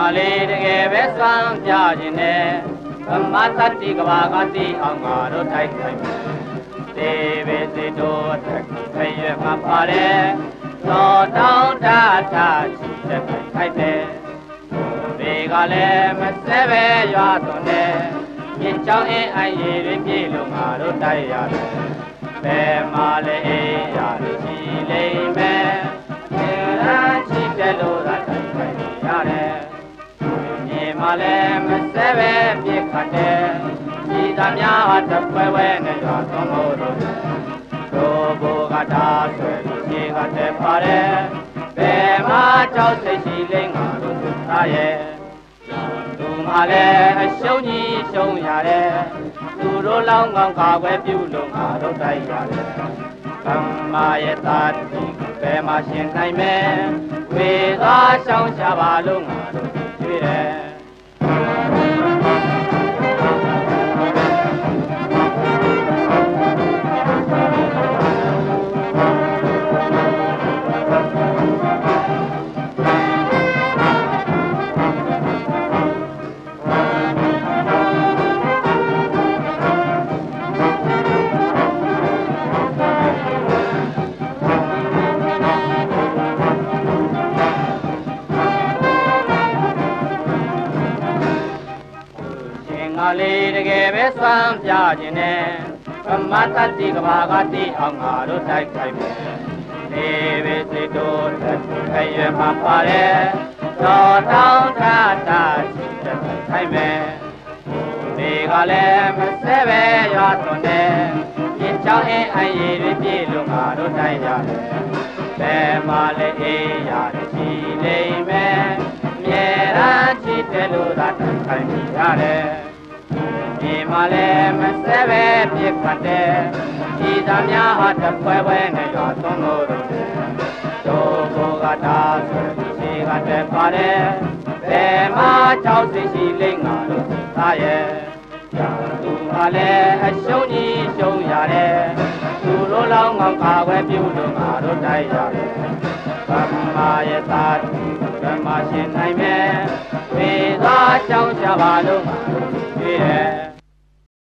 လေးတကယ်ပဲစွမ်းပြခြင်းနဲ့ဗမာသတိကဘာကတိအောင်ငါတို့တိုက်ခိုက်မယ်တေဝေစေတို့အသက်ခရွယ်မှာပါတယ်သောတောင်းတတာချီတဲ့ခိုက်တယ်ဒီကလည်းမစဲပဲရွာသွန်တယ်မြင့်ချောင်းအင်းအိုင်ရည်ပြေလို့ငါတို့တိုက်ရတယ်ဘယ်မှာလဲအေးရတယ်ချီလိမ့်မယ်ဒီလားချီတဲ့လို့သာတိုက်ခိုက်ရတယ်မြေမှာလည်းမစဲပဲပြေခတ်တယ်ဒီသားများတပွဲဝဲနဲ့ရွာသွန်လို့တို့ဘောကတာဆွဲလို့ခြေကတက်ပါတယ်ဘယ်မှာကြောက်စိတ်ရှိလိမ့်ငါတို့သားရဲ့သူမှလည်းအရှုံးကြီးရှုံးရတယ်သူတို့လောင်းကောင်းကာကွယ်ပြုလို့ငါတို့တိုက်ရတယ်ကမ္မာရဲ့သားတိဘယ်မှာရှင်နိုင်မယ်ဝေသာရှောင်းချပါလို့ငါတို့ကြွေးတယ်လေးတကယ်ပဲစွမ်းပြခြင်းနဲ့ဗမာတတိကဘာကတိအောင်ငါတို့တိုက်ခိုက်မယ်ဒီပဲစိတ်တို့တက်ခရွယ်မှာပါတယ်တော်တောင်းထတာချီတဲ့ခိုက်မယ်ဒီကလည်းမစဲပဲရွာသွန်တယ်မြင့်ချောင်းအင်းအိုင်ရည်ပြေလို့ငါတို့တိုက်ရတယ်ဘယ်မှာလဲအေးရတယ်ချီလိမ့်မယ်မြဲတမ်းချီတယ်လို့သာတိုက်ခိုက်ရတယ်ဒီမှာလည်းမစဲပဲပြစ်ခတ်တယ်ဒီသားများဟာတပွဲပွဲနဲ့ရွာသွန်းလို့တို့ဘောကတာဆွဲဒီရှိကတက်ပါတယ်ဘယ်မှာကြောက်စိတ်ရှိလိမ့်ငါတို့သားရဲ့သူကလည်းအရှုံးကြီးရှုံးရတယ်သူတို့လောင်းကောင်းကာကွယ်ပြုလို့ငါတို့တိုက်ရတယ်ဗမာရဲ့သားဗမာရှင်နိုင်မယ်ဝေသာရှောင်းချပါလို့ငါတို့ကြွေးတယ်